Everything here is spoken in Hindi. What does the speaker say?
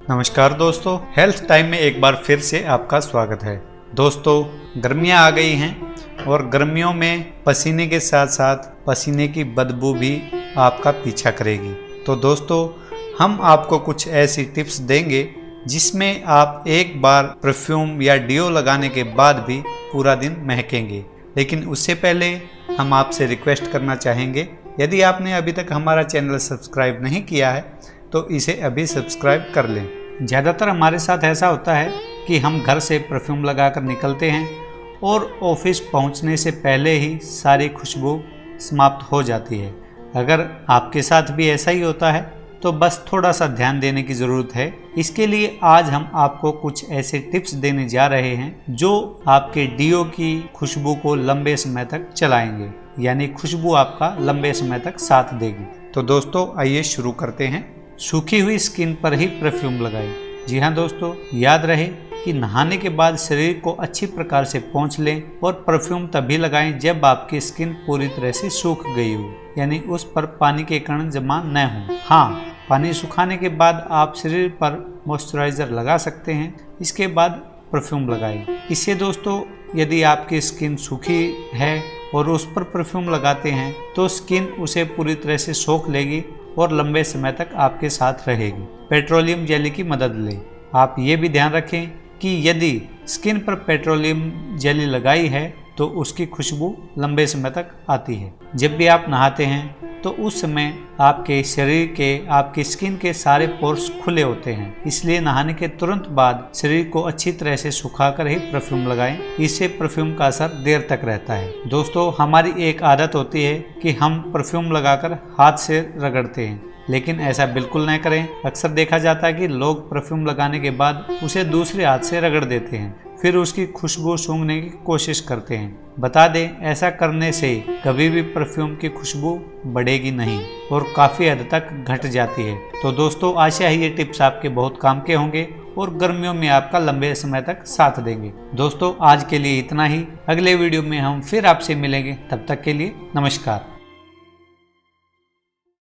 नमस्कार दोस्तों, हेल्थ टाइम में एक बार फिर से आपका स्वागत है। दोस्तों, गर्मियां आ गई हैं और गर्मियों में पसीने के साथ साथ पसीने की बदबू भी आपका पीछा करेगी। तो दोस्तों, हम आपको कुछ ऐसी टिप्स देंगे जिसमें आप एक बार परफ्यूम या डिओ लगाने के बाद भी पूरा दिन महकेंगे। लेकिन उससे पहले हम आपसे रिक्वेस्ट करना चाहेंगे, यदि आपने अभी तक हमारा चैनल सब्सक्राइब नहीं किया है तो इसे अभी सब्सक्राइब कर लें। ज़्यादातर हमारे साथ ऐसा होता है कि हम घर से परफ्यूम लगाकर निकलते हैं और ऑफिस पहुंचने से पहले ही सारी खुशबू समाप्त हो जाती है। अगर आपके साथ भी ऐसा ही होता है तो बस थोड़ा सा ध्यान देने की ज़रूरत है। इसके लिए आज हम आपको कुछ ऐसे टिप्स देने जा रहे हैं जो आपके डिओ की खुशबू को लंबे समय तक चलाएंगे, यानी खुशबू आपका लंबे समय तक साथ देगी। तो दोस्तों, आइए शुरू करते हैं। सूखी हुई स्किन पर ही परफ्यूम लगाएं। जी हाँ दोस्तों, याद रहे कि नहाने के बाद शरीर को अच्छी प्रकार से पोंछ लें और परफ्यूम तभी लगाएं जब आपकी स्किन पूरी तरह से सूख गई हो, यानी उस पर पानी के कण जमा न हो। हाँ, पानी सुखाने के बाद आप शरीर पर मॉइस्चराइज़र लगा सकते हैं, इसके बाद परफ्यूम लगाएं। इससे दोस्तों, यदि आपकी स्किन सूखी है और उस पर परफ्यूम लगाते हैं तो स्किन उसे पूरी तरह से सोख लेगी और लंबे समय तक आपके साथ रहेगी। पेट्रोलियम जेली की मदद लें। आप ये भी ध्यान रखें कि यदि स्किन पर पेट्रोलियम जेली लगाई है तो उसकी खुशबू लंबे समय तक आती है। जब भी आप नहाते हैं तो उस समय आपके शरीर के, आपकी स्किन के सारे पोर्स खुले होते हैं, इसलिए नहाने के तुरंत बाद शरीर को अच्छी तरह से सुखाकर ही परफ्यूम लगाएं। इससे परफ्यूम का असर देर तक रहता है। दोस्तों, हमारी एक आदत होती है कि हम परफ्यूम लगाकर हाथ से रगड़ते हैं, लेकिन ऐसा बिल्कुल नहीं करें। अक्सर देखा जाता है कि लोग परफ्यूम लगाने के बाद उसे दूसरे हाथ से रगड़ देते हैं, फिर उसकी खुशबू सूंघने की कोशिश करते हैं। बता दें, ऐसा करने से कभी भी परफ्यूम की खुशबू बढ़ेगी नहीं और काफ़ी हद तक घट जाती है। तो दोस्तों, आशा है ये टिप्स आपके बहुत काम के होंगे और गर्मियों में आपका लंबे समय तक साथ देंगे। दोस्तों, आज के लिए इतना ही। अगले वीडियो में हम फिर आपसे मिलेंगे। तब तक के लिए नमस्कार।